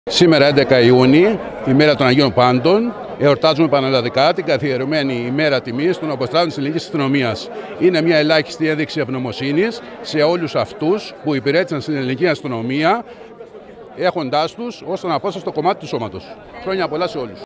Σήμερα 11 Ιούνιου, ημέρα των Αγίων Πάντων, εορτάζουμε πανελλαδικά την καθιερωμένη ημέρα τιμής των αποστράτων της ελληνικής αστυνομίας. Είναι μια ελάχιστη ένδειξη ευγνωμοσύνης σε όλους αυτούς που υπηρέτησαν στην ελληνική αστυνομία, έχοντάς τους ως αναπόσπαστο κομμάτι του σώματος. Χρόνια πολλά σε όλους.